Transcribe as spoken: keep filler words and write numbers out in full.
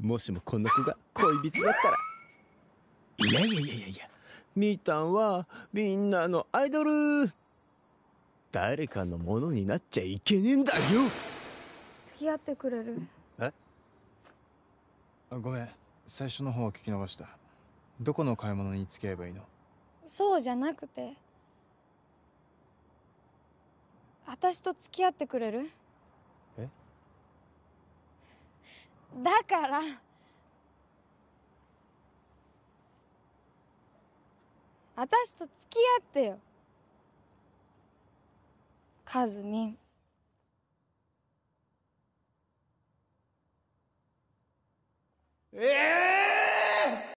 もしもこの子が恋人だったら。いやいやいやいやいや、みーたんはみんなのアイドル。誰かのものになっちゃいけねえんだよ。 付き合ってくれる？ えあ、ごめん、最初の方聞き逃した。どこの買い物に付き合えばいいの？ そうじゃなくて、私と付き合ってくれる？ えだから私と付き合ってよ、かずみん。 ええー